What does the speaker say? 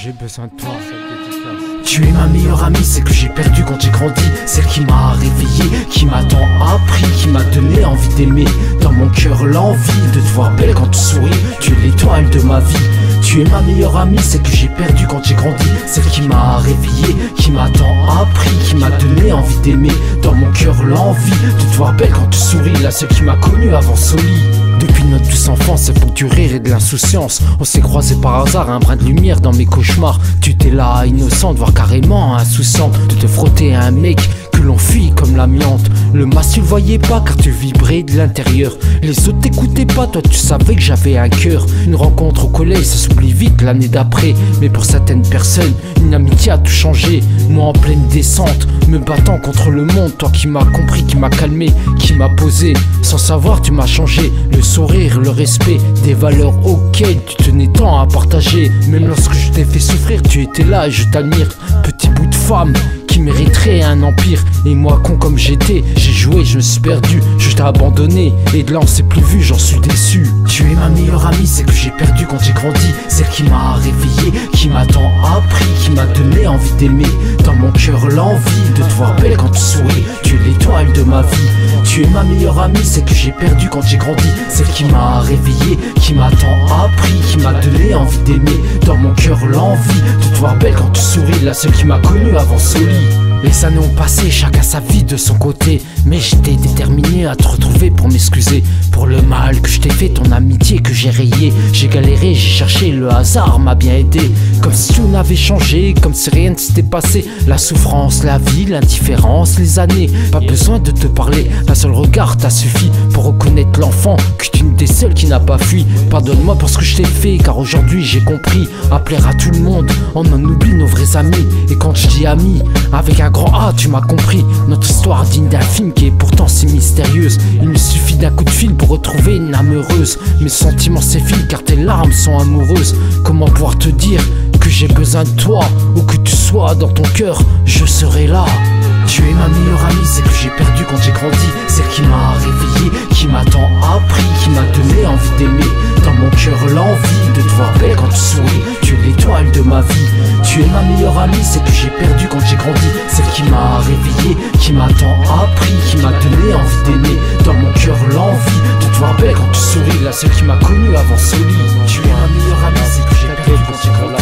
j'ai besoin de toi. Tu es ma meilleure amie, celle que j'ai perdue quand j'ai grandi, celle qui m'a réveillé, qui m'a tant appris, qui m'a donné envie d'aimer. Dans mon cœur l'envie de te voir belle quand tu souris, tu es l'étoile de ma vie. Tu es ma meilleure amie, celle que j'ai perdue quand j'ai grandi, celle qui m'a réveillé, qui m'a tant appris, qui m'a donné envie d'aimer. Dans mon cœur l'envie de te voir belle quand tu souris, la seule qui m'a connue avant Soli. Depuis notre douce enfance, c'est pour du rire et de l'insouciance. On s'est croisés par hasard, un brin de lumière dans mes cauchemars. Tu étais là, innocente, voire carrément insouciante de te frotter à un mec que l'on fuit comme l'amiante. Le masque tu le voyais pas car tu vibrais de l'intérieur. Les autres t'écoutaient pas, toi tu savais que j'avais un cœur. Une rencontre au collège, ça s'oublie vite l'année d'après. Mais pour certaines personnes, une amitié a tout changé. Moi en pleine descente, me battant contre le monde. Toi qui m'as compris, qui m'a calmé, qui m'a posé. Sans savoir tu m'as changé. Le sourire, le respect, des valeurs auxquelles tu tenais tant à partager. Même lorsque je t'ai fait souffrir, tu étais là et je t'admire. Petit bout de femme qui mériterait un empire. Et moi con comme j'étais, j'ai joué, je me suis perdu. Je t'ai abandonné et de là on s'est plus vu, j'en suis déçu. Tu es ma meilleure amie, celle que j'ai perdue quand j'ai grandi, celle qui m'a réveillé, qui m'a tant appris, qui m'a donné envie d'aimer. Dans mon cœur l'envie de te voir belle quand tu souris, tu es l'étoile de ma vie. Tu es ma meilleure amie, celle que j'ai perdue quand j'ai grandi, celle qui m'a réveillé, qui m'a tant appris, qui m'a donné envie d'aimer. Dans mon cœur l'envie de te voir belle quand tu souris, la seule qui m'a connue avant Soli. Les années ont passé, chacun sa vie de son côté, mais j'étais déterminé à te retrouver pour m'excuser pour le mal que je t'ai fait, ton amitié que j'ai rayé. J'ai galéré, j'ai cherché, le hasard m'a bien aidé. Comme si tout n'avait changé, comme si rien ne s'était passé. La souffrance, la vie, l'indifférence, les années. Pas besoin de te parler, un seul regard t'a suffi pour reconnaître l'enfant que tu es une des seules qui n'a pas fui. Pardonne-moi pour ce que je t'ai fait, car aujourd'hui j'ai compris à plaire à tout le monde, on en oublie nos vrais amis. Et quand je dis amis, avec un grand A, tu m'as compris. Notre histoire digne d'un film qui est pourtant si mystérieuse. Il me suffit d'un coup de fil pour retrouver une âme heureuse. Mes sentiments s'effilent car tes larmes sont amoureuses. Comment pouvoir te dire que j'ai besoin de toi, où que tu sois dans ton cœur, je serai là. Tu es ma meilleure amie, celle que j'ai perdue quand j'ai grandi, celle qui m'a réveillé, qui m'a tant appris, qui m'a donné envie d'aimer. Dans mon cœur l'envie de te voir belle quand tu souris, tu es l'étoile de ma vie. Tu es ma meilleure amie, celle que j'ai perdue quand j'ai grandi, celle qui m'a réveillé, qui m'a tant appris, qui m'a donné envie d'aimer. Dans mon cœur l'envie de te voir belle quand tu souris, la seule qui m'a connue avant Soli. Tu es ma meilleure amie, celle que j'ai perdue quand j'ai grandi.